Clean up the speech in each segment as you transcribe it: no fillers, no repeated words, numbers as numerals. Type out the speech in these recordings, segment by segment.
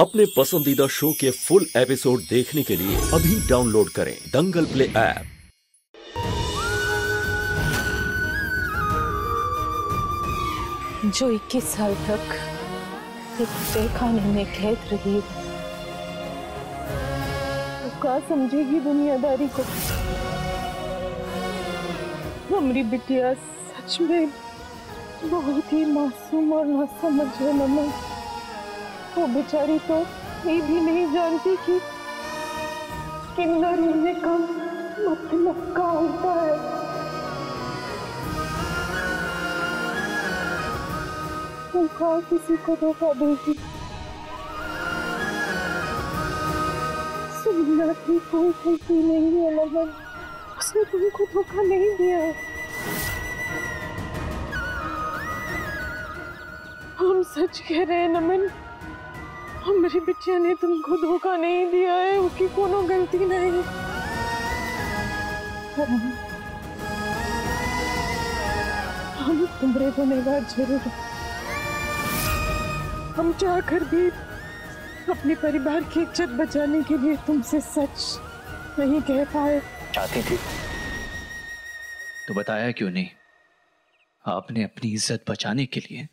अपने पसंदीदा शो के फुल एपिसोड देखने के लिए अभी डाउनलोड करें दंगल प्ले ऐप। जो 21 साल तक एक तहखाने में कैद रही, वो क्या समझेगी दुनियादारी को। हमारी बिटिया सच में बहुत ही मासूम और नासमझ है नमन। वो बेचारी तो ये भी नहीं जानती कि किन्नर होने का मतलब क्या होता है। वो कहा किसी को धोखा देगी। सुनना की कोई गलती नहीं है नमन, उसने तुमको धोखा नहीं दिया है। हम सच कह रहे हैं नमन, हमारी बिटिया ने तुमको धोखा नहीं दिया है, उसकी कोनो गलती नहीं। हम तुम्हारे गुनहगार जरूर हैं। हम चाहकर भी अपने परिवार की इज्जत बचाने के लिए तुमसे सच नहीं कह पाए। चाहती थी तो बताया क्यों नहीं? आपने अपनी इज्जत बचाने के लिए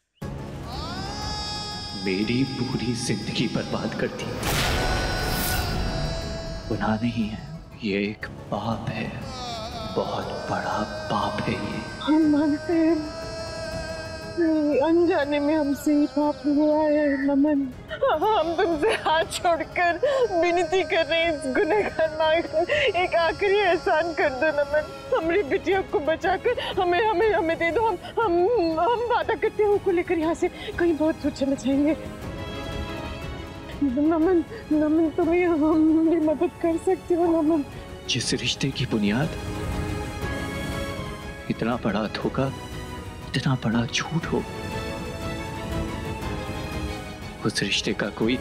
मेरी पूरी जिंदगी बर्बाद कर दी। गुनाह नहीं है, ये एक पाप है, बहुत बड़ा पाप है ये। हम मानते हैं, अनजाने में हमसे ही पाप हुआ है नमन। हम तुमसे हाथ छोड़कर विनती कर रहे हैं, इस गुनहगार माँ को एक आखिरी एहसान कर दो नमन। हमारी बिटिया को बचाकर हमें हमें हमें दे दो। हम वादा करते हैं उसको लेकर यहाँ से कहीं बहुत दूर चले जाएंगे। नमन नमन तुम्हें हमारी मदद कर सकते हो नमन। जिस रिश्ते की बुनियाद इतना बड़ा धोखा, इतना बड़ा झूठ हो, उस रिश्ते का कोई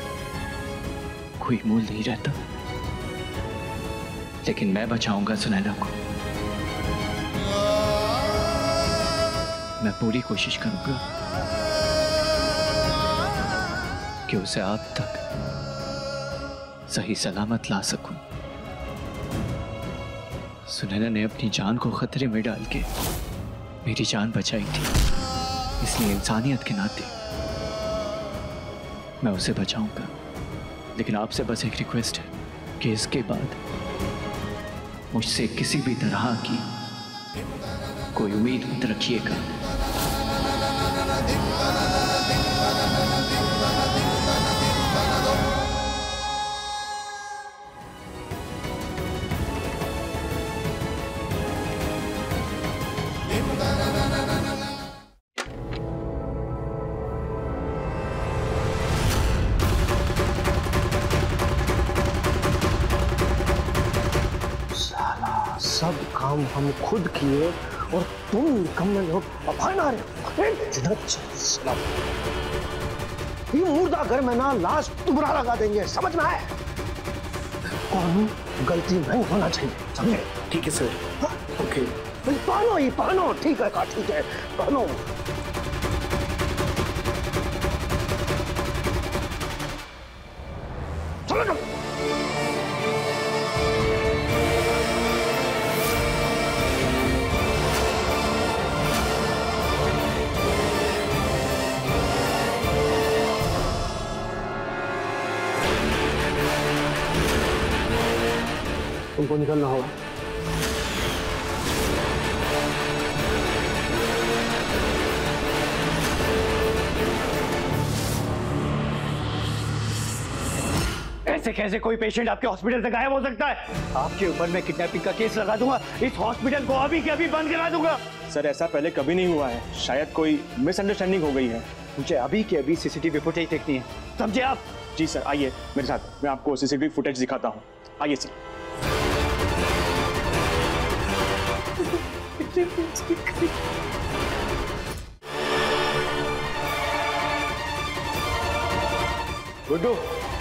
मूल नहीं रहता। लेकिन मैं बचाऊंगा सुनैना को। मैं पूरी कोशिश करूंगा कि उसे आप तक सही सलामत ला सकूं। सुनैना ने अपनी जान को खतरे में डाल के मेरी जान बचाई थी, इसलिए इंसानियत के नाते मैं उसे बचाऊंगा। लेकिन आपसे बस एक रिक्वेस्ट है कि इसके बाद मुझसे किसी भी तरह की कोई उम्मीद मत रखिएगा। सब काम हम खुद किए और तुम निकम्मे लोग बहाना रहे। ये मुर्दा घर में ना लाश दोबारा लगा देंगे, समझ में आए? कौन गलती नहीं होना चाहिए, समझे? ठीक है सर। ओके पहनो ही पहनो। ठीक है ठीक है पहनो। चलो चलो। तुमको निकलना होगा। ऐसे कैसे कोई पेशेंट आपके हॉस्पिटल से गायब हो सकता है? आपके ऊपर मैं किडनैपिंग का केस लगा दूंगा। इस हॉस्पिटल को अभी के अभी बंद करा दूंगा। सर ऐसा पहले कभी नहीं हुआ है, शायद कोई मिसअंडरस्टैंडिंग हो गई है। मुझे अभी के अभी सीसीटीवी फुटेज देखनी है, समझे आप? जी सर, आइए मेरे साथ, मैं आपको सीसीटीवी फुटेज दिखाता हूँ। आइए सर। गुड्डू,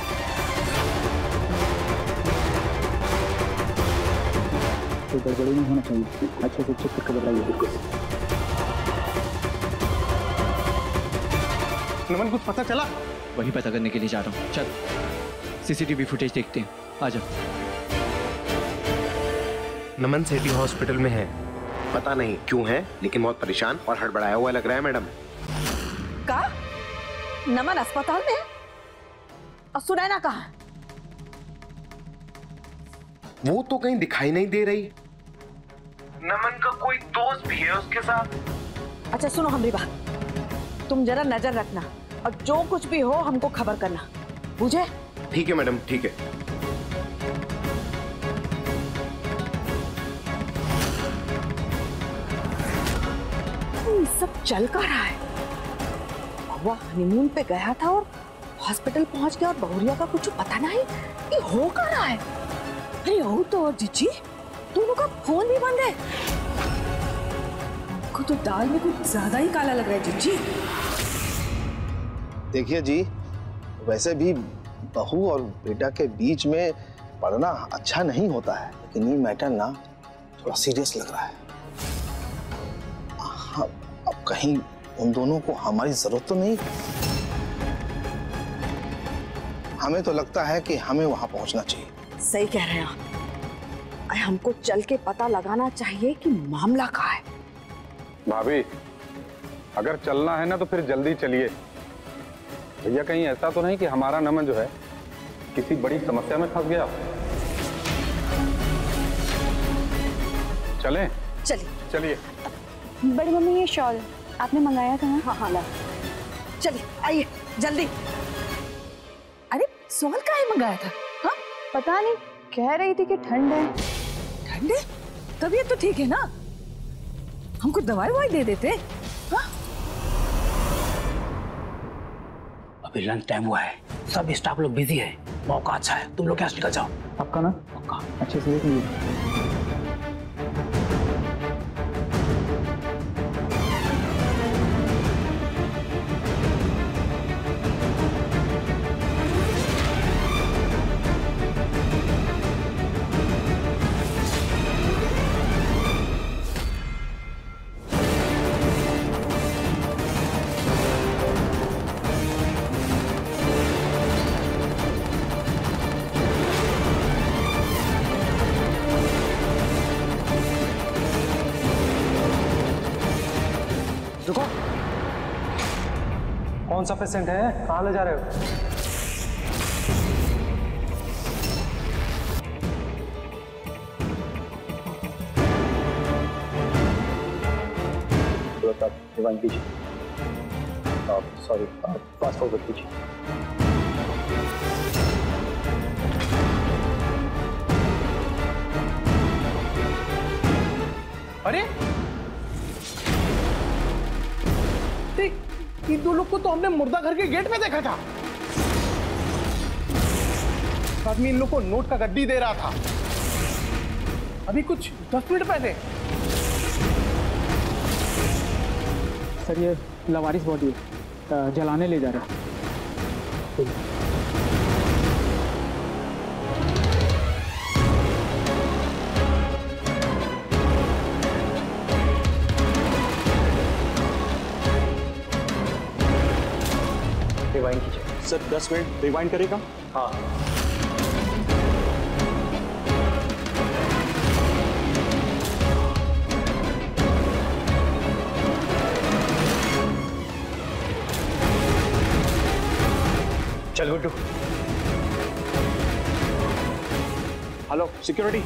कोई गड़बड़ी नहीं होना चाहिए, अच्छे से चेक करके बताइए। नमन कुछ पता चला? वही पता करने के लिए जा रहा हूँ। चल सीसीटीवी फुटेज देखते हैं, आ जाओ। नमन सेठी हॉस्पिटल में है, पता नहीं क्यों है, लेकिन बहुत परेशान और हड़बड़ाया हुआ लग रहा है मैडम। का? नमन अस्पताल में है? और सुनैना कहाँ है? वो तो कहीं दिखाई नहीं दे रही। नमन का कोई दोस्त भी है उसके साथ। अच्छा सुनो हमारी बात, तुम जरा नजर रखना और जो कुछ भी हो हमको खबर करना, बुझे? ठीक है मैडम, ठीक है। ये सब चल कर रहा है। वो हनीमून पे गया था और हॉस्पिटल पहुंच गया और बहुरिया का कुछ पता नहीं। ये हो क्या रहा है? अरे हो तो और जीजी, दोनों का फोन भी बंद है। को तो दाल में कुछ ज्यादा ही काला लग रहा है जीजी। देखिए जी, वैसे भी बहू और बेटा के बीच में पढ़ना अच्छा नहीं होता है, लेकिन ये मैटर ना थोड़ा सीरियस लग रहा है। हाँ, अब कहीं उन दोनों को हमारी जरूरत तो नहीं? हमें तो लगता है कि हमें वहां पहुंचना चाहिए। सही कह रहे हैं आप। अरे हमको चल के पता लगाना चाहिए कि मामला कहाँ है। भाभी, अगर चलना है ना तो फिर जल्दी चलिए भैया। कहीं ऐसा तो नहीं कि हमारा नमन जो है किसी बड़ी समस्या में फंस गया। चलें? चलिए चलिए। बड़ी मम्मी ये शॉल आपने मंगाया था ना? हाँ हाँ ला, चलिए आइए जल्दी। अरे शॉल काहे मंगाया था? हाँ पता नहीं, कह रही थी कि ठंड है। ठंड है? तबीयत तो ठीक है ना? हमको दवाई ववाई दे देते। हाँ? अभी लंच टाइम हुआ है, सब स्टाफ लोग बिजी है, मौका अच्छा है, तुम लोग यहाँ से निकल जाओ। पक्का ना? पक्का। अच्छे से देख लीजिए। रुको, कौन सा पेशेंट है? कहाँ ले जा रहे हो? रिवाइंड कीजिए, सॉरी फास्ट फॉरवर्ड कीजिए। अरे इन दो लोग को तो हमने मुर्दा घर के गेट में देखा था। आदमी इन लोग को नोट का गड्डी दे रहा था अभी कुछ 10 मिनट पहले। सर ये लवारिस बॉडी है, जलाने ले जा रहा है। रिवाइंड कीजिए सर। 10 मिनट रिवाइंड करेगा? हाँ। चल गुड्डू। Hello security.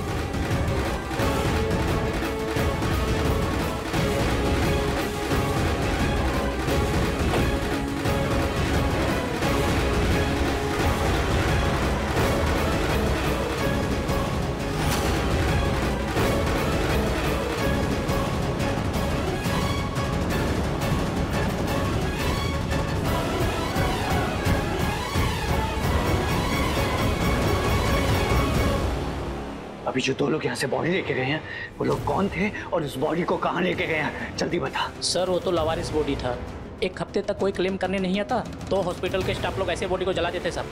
अभी जो दो लोग यहाँ से बॉडी लेके गए हैं वो लोग कौन थे और उस बॉडी को कहाँ लेके गए हैं? जल्दी बता। सर वो तो लवारिस बॉडी था, एक हफ्ते तक कोई क्लेम करने नहीं आता तो हॉस्पिटल के स्टाफ लोग ऐसे बॉडी को जला देते सब।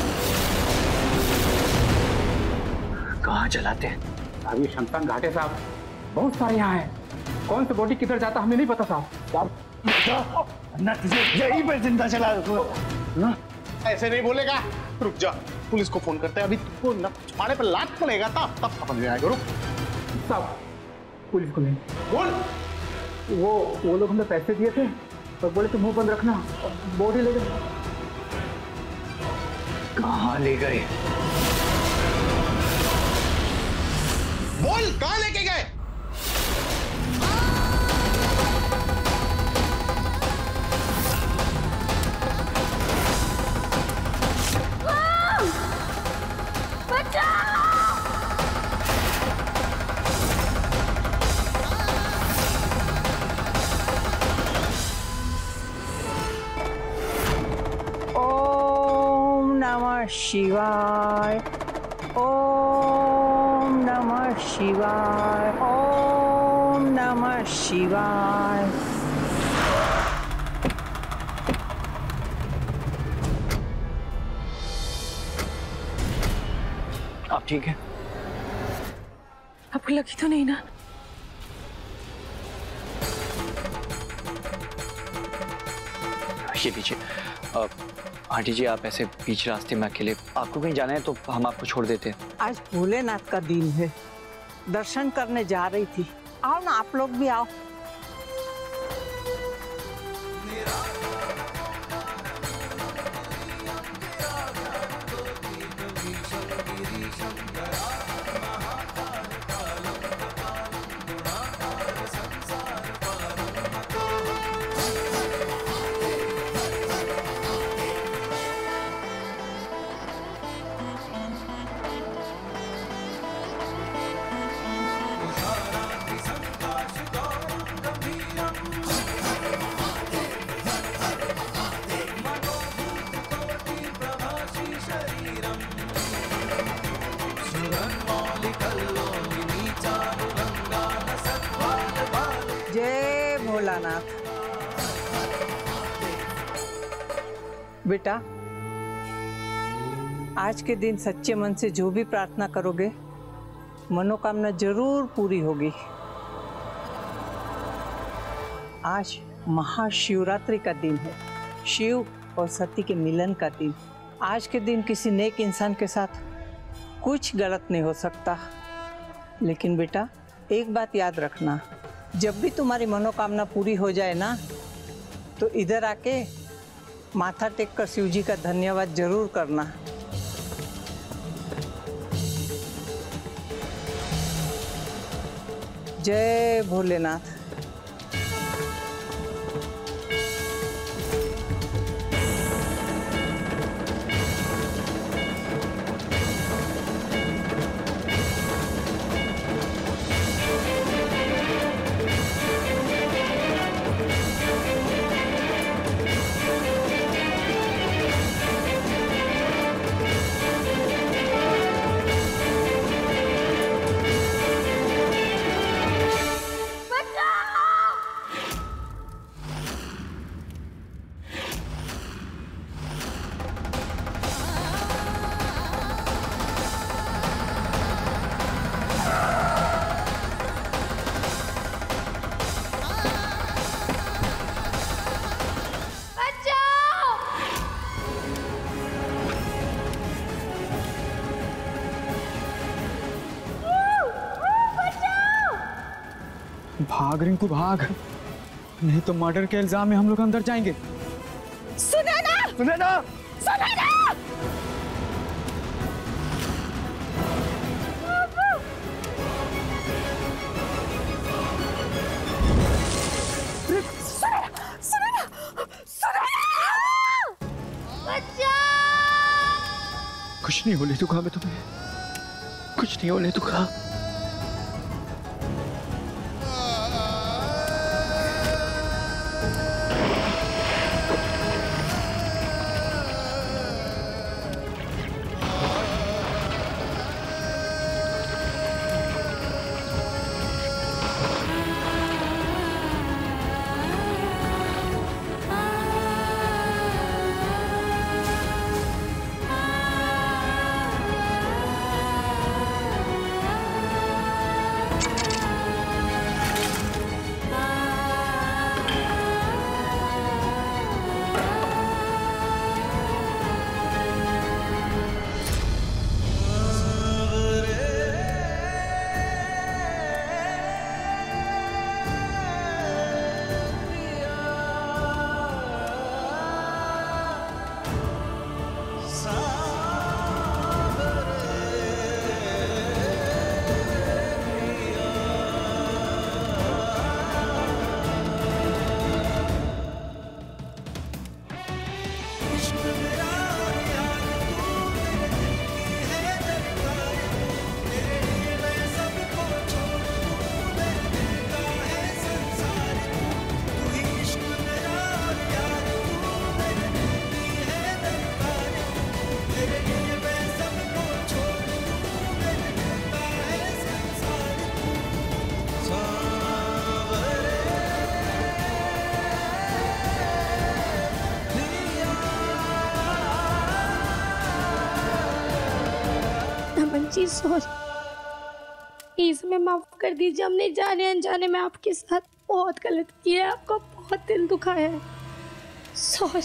कहाँ जलाते? अभी शमशान घाटे साहब बहुत सारे यहाँ हैं, कौन सी बॉडी किधर जाता हमें नहीं पता साहब। ना तुझे यही पे जिंदा चला ऐसे नहीं बोलेगा। रुक जा, पुलिस को फोन करते हैं। अभी तुमको न छुपाने पर लात पड़ेगा तब समझ में आएगा। रुक साहब, पुलिस को नहीं बोल। वो लोग हमें पैसे दिए थे और बोले तुम मुंह बंद रखना और बॉडी ले गए। कहाँ ले गए? बोल, कहाँ लेके गए? शिवाय, ओम नमः शिवाय, ओम नमः शिवाय। आप ठीक है? आपको लगी तो नहीं ना? ये लीजिए। आंटी जी, आप ऐसे बीच रास्ते में अकेले, आपको कहीं जाना है तो हम आपको छोड़ देते हैं। आज भोलेनाथ का दिन है, दर्शन करने जा रही थी। आओ ना, आप लोग भी आओ। जय भोलानाथ। बेटा, आज के दिन सच्चे मन से जो भी प्रार्थना करोगे, मनोकामना जरूर पूरी होगी। आज महाशिवरात्रि का दिन है, शिव और सती के मिलन का दिन। आज के दिन किसी नेक इंसान के साथ कुछ गलत नहीं हो सकता। लेकिन बेटा, एक बात याद रखना, जब भी तुम्हारी मनोकामना पूरी हो जाए ना, तो इधर आके माथा टेक कर शिव जी का धन्यवाद जरूर करना। जय भोलेनाथ। भाग रिंकू भाग, नहीं तो मर्डर के इल्जाम में हम लोग अंदर जाएंगे। सुनैना! सुनैना! सुनैना! कुछ नहीं होने दूंगा मैं तुम्हें, कुछ नहीं होने दूंगा। नमन जी सॉरी, प्लीज हमें माफ कर दीजिए। हमने जाने अनजाने में आपके साथ बहुत गलत किया है, आपका बहुत दिल दुखाया है, सॉरी।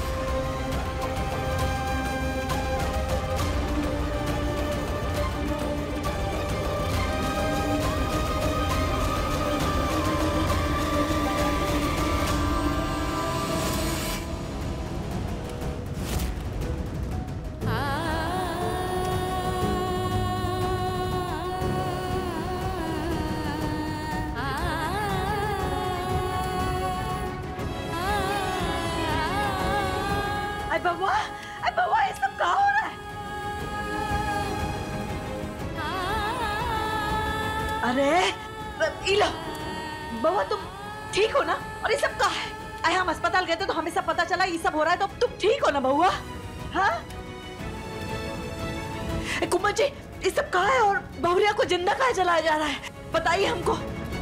बउआ, ये सब कहाँ हो रहा है? अरे इला, बउआ तुम ठीक हो ना? और ये सब कहाँ है? अरे हम अस्पताल गए थे तो हमें सब पता चला ये सब हो रहा है, तो तुम ठीक हो ना बउआ? हाँ? कुमार जी, ये सब कहाँ है और बहुरिया को जिंदा कहाँ जलाया जा रहा है? बताइए हमको।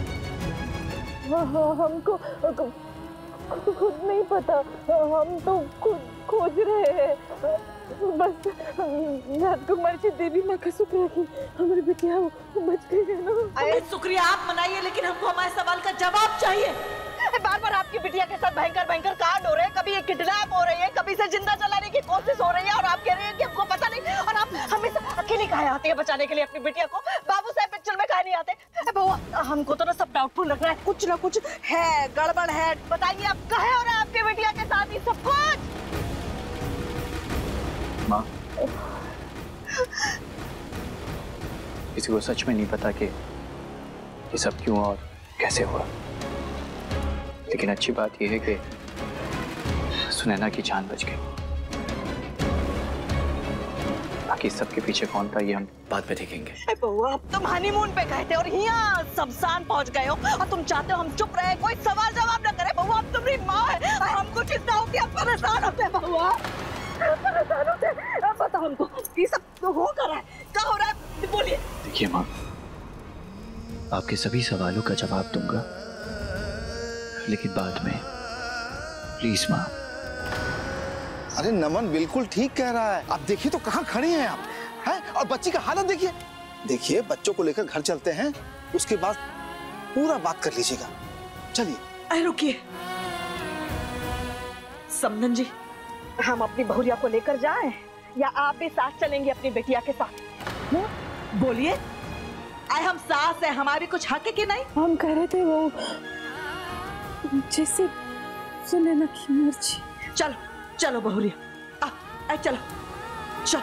हमको खुद नहीं पता, हम तो खुद खोज रहे हैं। बस राजकुमार जी देवी माँ का शुक्र है कि हमारी बिटिया बच गई है ना। अरे शुक्रिया आप मनाइए, लेकिन हमको हमारे सवाल का जवाब चाहिए। बार बार आपकी बिटिया के साथ भयंकर भयंकर कांड हो रहे हैं, कभी ये किडनैप हो रही है, कभी से जिंदा जलाने की कोशिश हो रही है, और आप कह रहे हैं कि हमको पता नहीं, और आप हमेशा अकेली काहे आती है बचाने के लिए अपनी बिटिया को? बाबू साहब पिक्चर में काहे नहीं आते? बउआ हमको तो ना सब डाउटफुल लग रहा है, कुछ ना कुछ है, गड़बड़ है। बताइए आप काहे हो रहा है आपकी बिटिया के साथ ये सब कुछ? माँ, किसी को सच में नहीं पता कि ये सब क्यों और कैसे हुआ, लेकिन अच्छी बात यह है कि सुनैना की जान बच गई। बाकी सबके पीछे कौन था ये हम बाद में देखेंगे। बउआ अब तुम हनीमून पे गए थे और यहाँ शमशान पहुँच गए हो, और तुम चाहते हो हम चुप रहे, कोई सवाल जवाब न करे। बउआ अब तुम्हारी माँ है, हमको चिंता होती है, परेशान होते हैं बउआ, परेशान होते हैं। बताओ हमको ये सब तो हो कर रहा है, क्या हो रहा है, बोलिए। देखिए माँ, आपके सभी सवालों का जवाब दूंगा, लेकिन बाद में, प्लीज माँ। अरे नमन बिल्कुल ठीक कह रहा है। आप देखिए तो कहाँ खड़े हैं आप, हैं? और बच्ची का हालत देखिए। देखिए बच्चों को लेकर घर चलते हैं, उसके बाद पूरा बात कर लीजिएगा। चलिए। अरे रुकिए समधन जी, हम अपनी बहुरिया को लेकर जाएं या आप भी साथ चलेंगे अपनी बेटिया के साथ? बोलिए। अरे हम सास है, हमारी कुछ हक है कि नहीं? हम कह रहे थे वो जैसे सुनैना की मर्जी। चलो चलो बहुरिया, चलो चलो।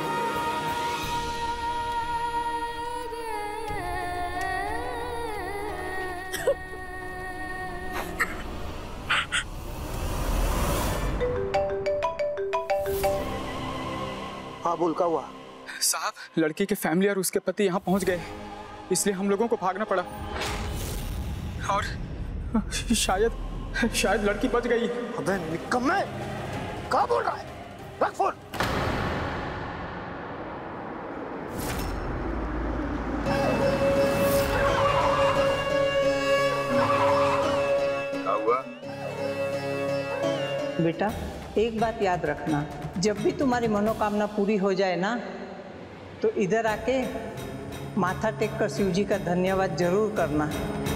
हाँ बोल, क्या हुआ? साहब, लड़की के फैमिली और उसके पति यहाँ पहुँच गए, इसलिए हम लोगों को भागना पड़ा, और शायद लड़की बच गई। अबे निकम्मे, क्या बोल रहा है? रख फोन। क्या हुआ? बेटा एक बात याद रखना, जब भी तुम्हारी मनोकामना पूरी हो जाए ना, तो इधर आके माथा टेक कर शिव जी का धन्यवाद जरूर करना।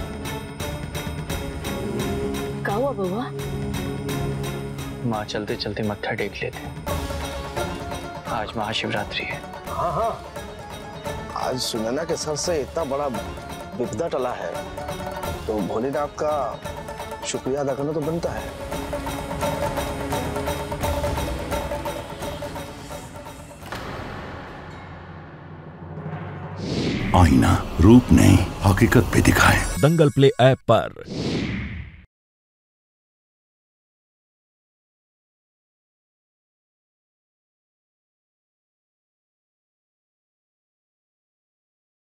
क्या हुआ बउआ? माँ चलते चलते मत्था टेक लेते, आज महाशिवरात्रि है। हाँ हाँ, आज सुनैना के सर से इतना बड़ा विपदा टला है, तो भोलेनाथ का शुक्रिया अदा करना तो बनता है। आईना रूप नहीं, हकीकत भी दिखाए। दंगल प्ले ऐप पर